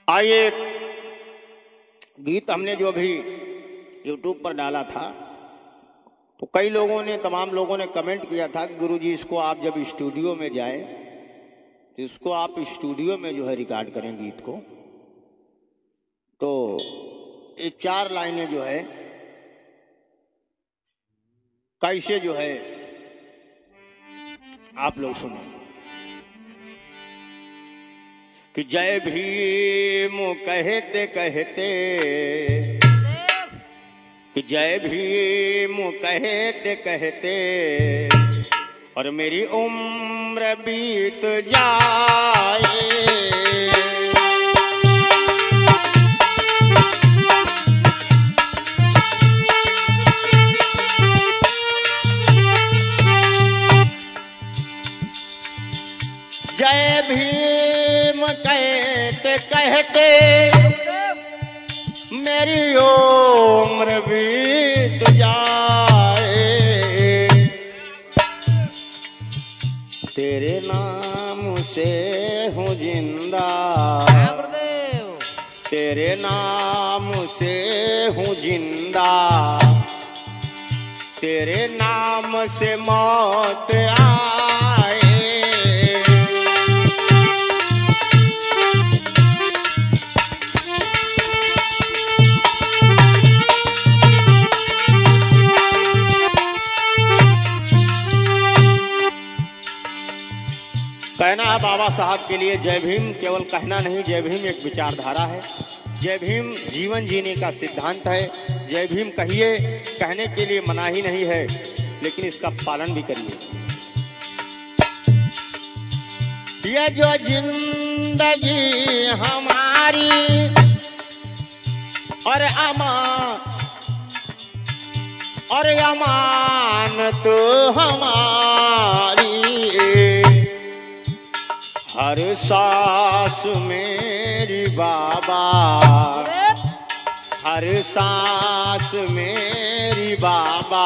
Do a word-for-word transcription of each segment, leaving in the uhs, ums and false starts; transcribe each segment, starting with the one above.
आइए, एक गीत हमने जो अभी यूट्यूब पर डाला था तो कई लोगों ने तमाम लोगों ने कमेंट किया था कि गुरुजी इसको आप जब स्टूडियो में जाए तो इसको आप स्टूडियो में जो है रिकॉर्ड करें गीत को। तो ये चार लाइनें जो है कैसे जो है आप लोग सुने कि जय भीम कहते कहते कि जय भीम कहते कहते और मेरी उम्र बीत जाए। जय भीम कहते कहते मेरी उम्र बीत जाए। तेरे नाम से हूँ जिंदा, तेरे नाम से हूँ जिंदा, तेरे नाम से मौत आए। कहना है बाबा साहब के लिए जय भीम केवल कहना नहीं, जय भीम एक विचारधारा है, जय भीम जीवन जीने का सिद्धांत है। जय भीम कहिए, कहने के लिए मनाही नहीं है, लेकिन इसका पालन भी करिए। ये जो जिंदगी हमारी और अमान और अमान तो हमारी, हर सांस मेरी बाबा, हर सांस मेरी बाबा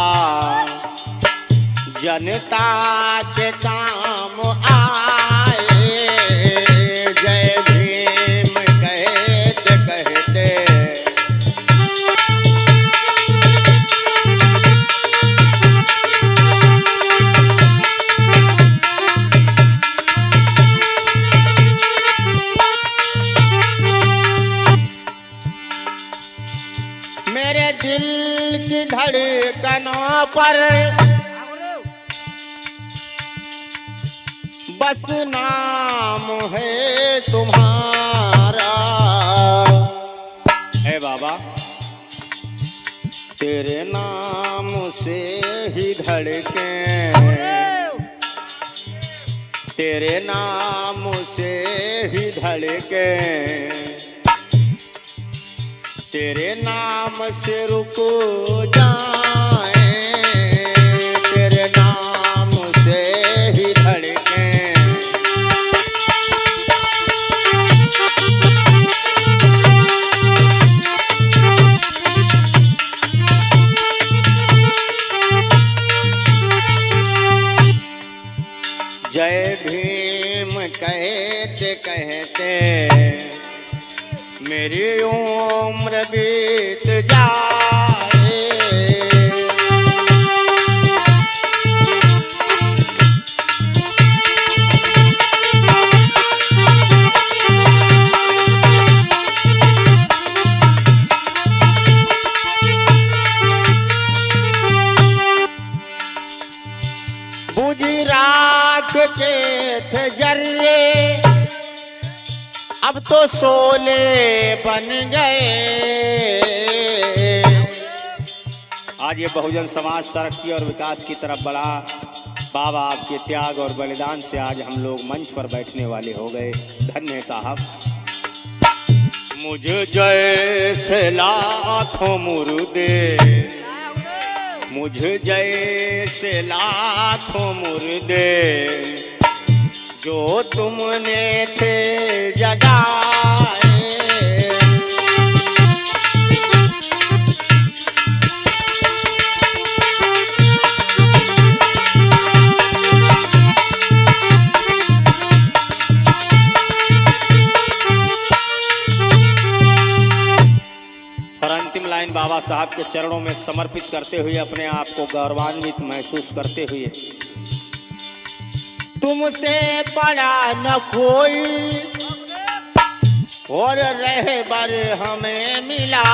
जनता के काम आए। जय भीम कहते कहते दिल की धड़कनों पर बस नाम है तुम्हारा। है बाबा तेरे नाम से ही धड़के, तेरे नाम से ही धड़के, तेरे नाम से रुको जाए, तेरे नाम से ही धड़के। जय भीम कहते कहते मेरी उम्र बीत जाए। बुझी राख के थे जर्रे अब तो शोले बन गए। आज ये बहुजन समाज तरक्की और विकास की तरफ बढ़ा। बाबा आपके त्याग और बलिदान से आज हम लोग मंच पर बैठने वाले हो गए। धन्य साहब। मुझे जैसे लाखों मुर्दे, मुझे जैसे लाखों मुर्दे जो तुमने थे जगाए। हुमायूं बाबा साहब के चरणों में समर्पित करते हुए अपने आप को गौरवान्वित महसूस करते हुए, तुमसे बड़ा न कोई और रहबर हमें मिला,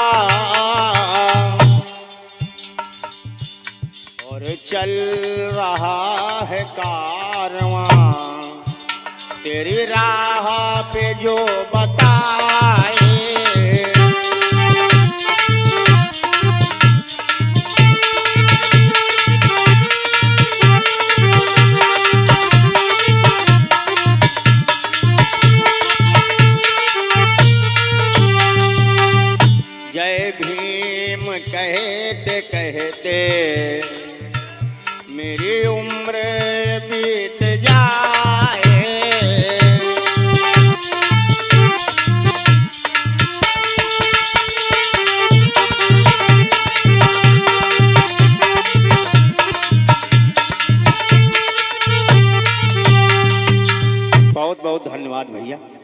और चल रहा है कारवां तेरी राह पे जो बताए। जय भीम कहते कहते मेरी उम्र बीत जाए, बहुत बहुत धन्यवाद भैया।